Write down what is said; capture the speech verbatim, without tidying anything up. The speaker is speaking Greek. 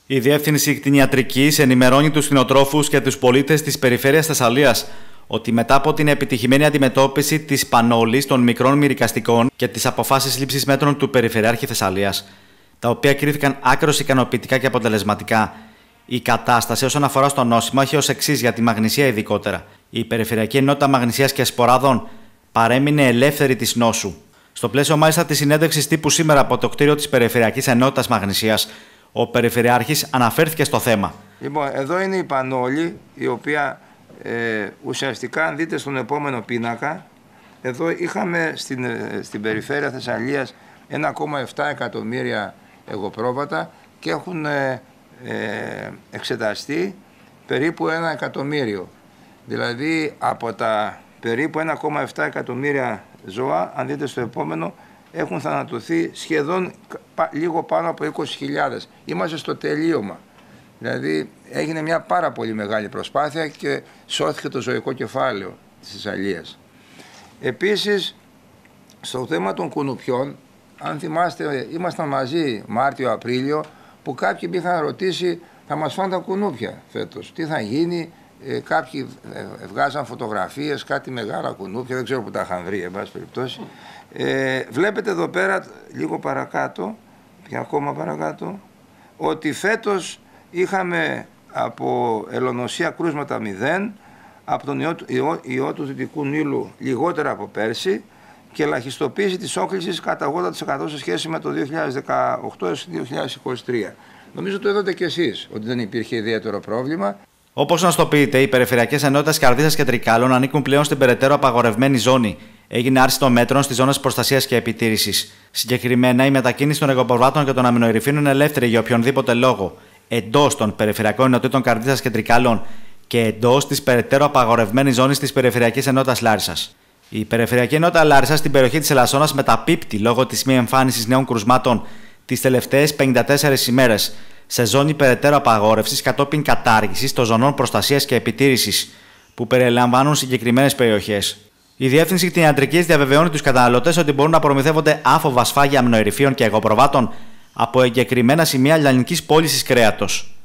Η Διεύθυνση Κτηνιατρικής ενημερώνει τους κτηνοτρόφους και τους πολίτες της περιφέρειας Θεσσαλίας ότι μετά από την επιτυχημένη αντιμετώπιση της πανόλης των μικρών μυρικαστικών και τις αποφάσεις λήψης μέτρων του Περιφερειάρχη Θεσσαλίας, τα οποία κρίθηκαν άκρως ικανοποιητικά και αποτελεσματικά, η κατάσταση όσον αφορά στο νόσημα έχει ως εξής για τη μαγνησία ειδικότερα. Η Περιφερειακή Ενότητα Μαγνησίας και Σποράδων παρέμεινε ελεύθερη της νόσου. Στο πλαίσιο μάλιστα της συνέντευξης τύπου σήμερα από το κτίριο της Περιφερειακής Ενότητας Μαγνησίας, ο Περιφερειάρχης αναφέρθηκε στο θέμα. Λοιπόν, εδώ είναι η πανόλη, η οποία ε, ουσιαστικά, αν δείτε στον επόμενο πίνακα, εδώ είχαμε στην, στην περιφέρεια Θεσσαλίας ένα κόμμα επτά εκατομμύρια εγωπρόβατα και έχουν ε, ε, εξεταστεί περίπου ένα εκατομμύριο. Δηλαδή από τα περίπου ένα κόμμα επτά εκατομμύρια ζώα, αν δείτε στο επόμενο, έχουν θανατωθεί σχεδόν λίγο πάνω από είκοσι χιλιάδες. Είμαστε στο τελείωμα. Δηλαδή έγινε μια πάρα πολύ μεγάλη προσπάθεια και σώθηκε το ζωικό κεφάλαιο της Θεσσαλίας. Επίσης, στο θέμα των κουνουπιών, αν θυμάστε, ήμασταν μαζί Μάρτιο-Απρίλιο, που κάποιοι με είχαν ρωτήσει, θα μας φάνε τα κουνούπια φέτος, τι θα γίνει. Ε, κάποιοι ε, βγάζαν φωτογραφίες, κάτι μεγάλα κουνούπια, δεν ξέρω που τα είχαν βρει, εν πάση περιπτώσει. Ε, βλέπετε εδώ πέρα, λίγο παρακάτω, και ακόμα παρακάτω, ότι φέτος είχαμε από ελονοσία κρούσματα μηδέν, από τον ιό, ιό, ιό του Δυτικού Νείλου λιγότερα από πέρσι και ελαχιστοποίηση της όχλησης κατά ογδόντα τοις εκατό σε σχέση με το δύο χιλιάδες δεκαοκτώ έως δύο χιλιάδες είκοσι τρία. Νομίζω το είδατε κι εσείς, ότι δεν υπήρχε ιδιαίτερο πρόβλημα. Όπως γνωστοποιείται, οι Περιφερειακές Ενότητες Καρδίτσας και Τρικάλων ανήκουν πλέον στην περαιτέρω απαγορευμένη ζώνη. Έγινε άρση των μέτρων στις ζώνες προστασίας και επιτήρησης. Συγκεκριμένα, η μετακίνηση των εγωπροβάτων και των αμινοειρηφίων είναι ελεύθερη για οποιονδήποτε λόγο εντός των Περιφερειακών Ενωτήτων Καρδίτσας και Τρικάλων και εντός της περαιτέρω απαγορευμένης ζώνης της Περιφερειακής Ενότητας Λάρισσας. Η Περιφερειακή Ενότητα Λάρισσας στην περιοχή της Ελασσόνας μεταπίπτει λόγω της μη εμφάνισης νέων κρουσμάτων τις τελευταίες πενήντα τέσσερις ημέρες σε ζώνη περαιτέρω απαγόρευσης κατόπιν κατάργησης των ζωνών προστασίας και επιτήρησης που περιλαμβάνουν συγκεκριμένες περιοχές. Η Διεύθυνση Κτηνιατρικής διαβεβαιώνει τους καταναλωτές ότι μπορούν να προμηθεύονται άφοβα σφάγια αμινοειρηφίων και εγωπροβάτων από εγκεκριμένα σημεία λιανικής πώλησης κρέατος.